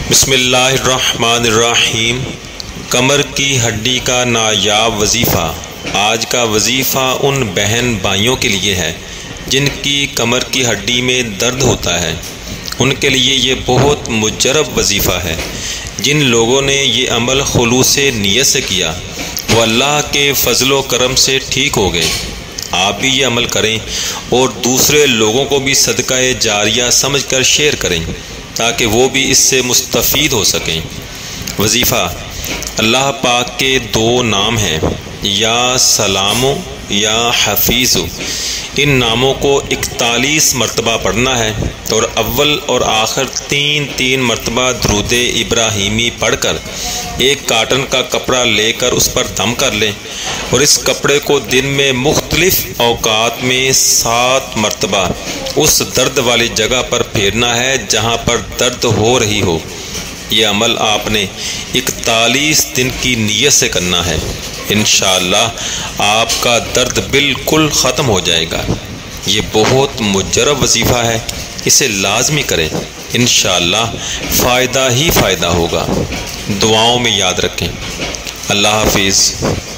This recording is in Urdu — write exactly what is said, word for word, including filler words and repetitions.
بسم اللہ الرحمن الرحیم۔ کمر کی ہڈی کا نایاب وظیفہ۔ آج کا وظیفہ ان بہن بھائیوں کے لیے ہے جن کی کمر کی ہڈی میں درد ہوتا ہے۔ ان کے لیے یہ بہت مجرب وظیفہ ہے۔ جن لوگوں نے یہ عمل خلوص نیت سے کیا وہ اللہ کے فضل و کرم سے ٹھیک ہو گئے۔ آپ بھی یہ عمل کریں اور دوسرے لوگوں کو بھی صدقہ جاریہ سمجھ کر شیئر کریں تاکہ وہ بھی اس سے مستفید ہو سکیں۔ وظیفہ: اللہ پاک کے دو نام ہیں، یا سلام یا حفیظ۔ ان ناموں کو اکتالیس مرتبہ پڑھنا ہے اور اول اور آخر تین تین مرتبہ درود ابراہیمی پڑھ کر ایک کاٹن کا کپڑا لے کر اس پر دم کر لیں اور اس کپڑے کو دن میں مختلف اوقات میں سات مرتبہ اس درد والی جگہ پر پھیرنا ہے جہاں پر درد ہو رہی ہو۔ یہ عمل آپ نے اکتالیس دن کی نیت سے کرنا ہے۔ انشاءاللہ آپ کا درد بالکل ختم ہو جائے گا۔ یہ بہت مجرب وظیفہ ہے، اسے لازمی کریں، انشاءاللہ فائدہ ہی فائدہ ہوگا۔ دعاؤں میں یاد رکھیں۔ اللہ حافظ۔